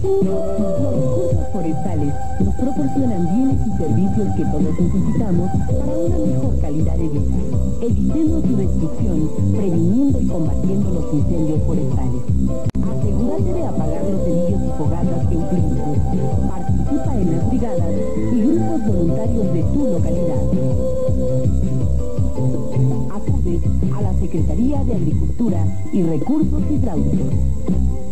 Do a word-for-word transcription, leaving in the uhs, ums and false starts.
Los recursos forestales nos proporcionan bienes y servicios que todos necesitamos para una mejor calidad de vida. Evitemos su destrucción, previniendo y combatiendo los incendios forestales. Asegúrate de apagar los cerillos y fogatas que utilices. Participa en las brigadas y grupos voluntarios de tu localidad. Acude a la Secretaría de Agricultura y Recursos Hidráulicos.